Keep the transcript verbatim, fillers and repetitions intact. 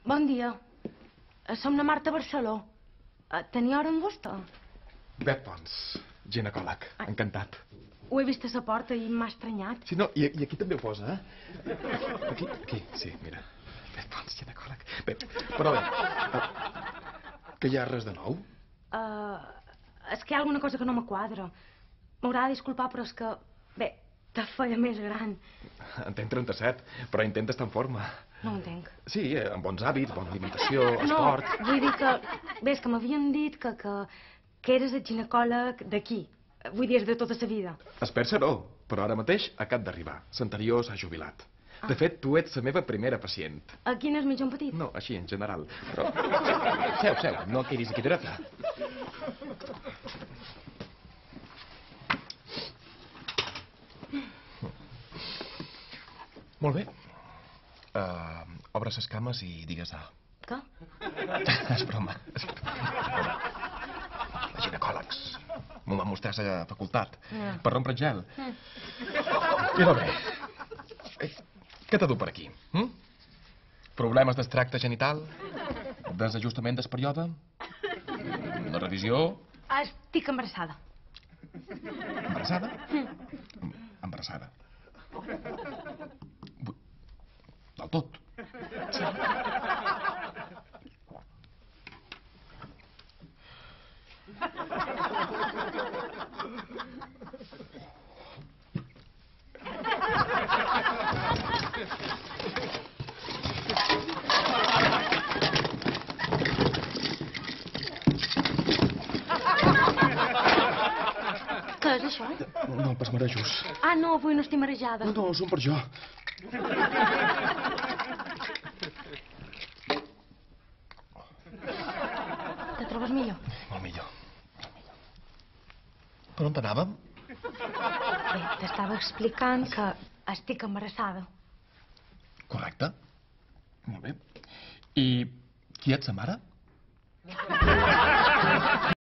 Bon dia. Som la Marta Barceló. Tenia hora amb vostè? Bet Pons, ginecòleg. Encantat. Ho he vist a la porta i m'ha estranyat. Sí, no, i, i aquí també ho posa, eh? Aquí, aquí, sí, mira. Bet Pons, ginecòleg. Bé, però bé, que hi ha res de nou? Uh, és que hi ha alguna cosa que no me quadra. M'haurà de disculpar, però és que... Bé, te feia més gran. En tenc trenta-set, però intenta estar en forma. No ho entenc. Sí, amb bons hàbits, bona alimentació, esport... No, vull dir que... Bé, és que m'havien dit que, que, que eres el ginecòleg d'aquí. Vull dir, és de tota la vida. Espera, no, però ara mateix acab d'arribar. L'anterior s'ha jubilat. De fet, tu ets la meva primera pacient. A quin és mitjà petit? No, així, en general. Però... Seu, seu, no quedis aquí dreta. Molt bé. Uh, obre les cames i digues A. Què? És broma. Els ginecòlegs. M'ho va mostrar la facultat. Mm. Per rompre el gel. Mm. I va bé. Ei, què t'ha dut per aquí? Hm? Problemes d'extracte genital? Desajustament del període? Una revisió? Estic embarassada. Embarassada? Mm. Embarassada. Del tot. Sí. Què és això? No, pas marejos. Ah, no, avui no estic marejada. No, no, són per jo. Te trobes millor? Molt millor. Per on t'anàvem? Bé, t'estava explicant que estic embarassada. Correcte. Molt bé. I qui ets, sa mare?